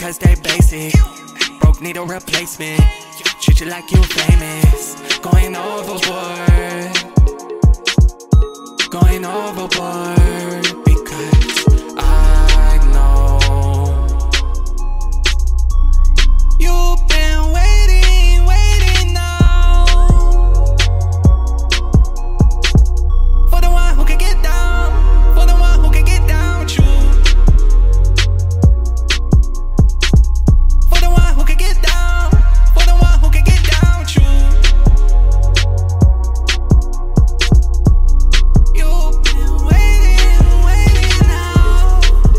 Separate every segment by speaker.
Speaker 1: because they basic. Broke need a replacement. Treat you like you famous. Going overboard. Going overboard. Because I know you've been waiting now for the one who can get down, for the one who can get down with you, for the one who can get down, for the one who can get down with you. You've been waiting now.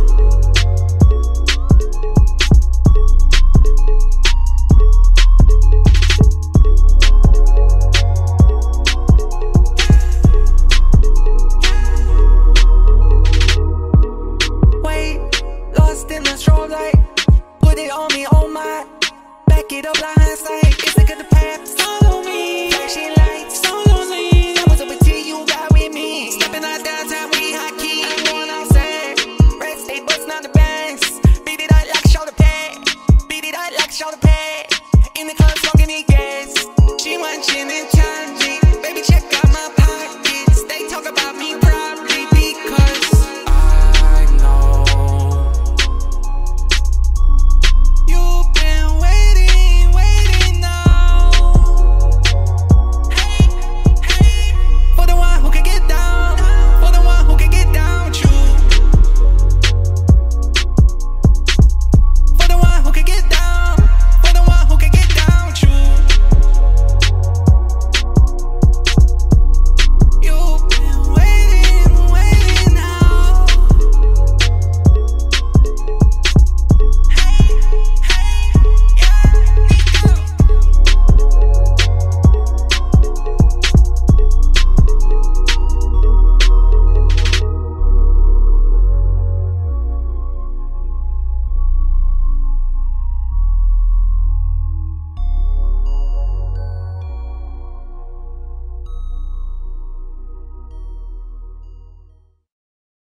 Speaker 1: Wait, lost in the strobe light. Put it on me, oh my. Back it up like hindsight. It's like the past. Follow me. Like she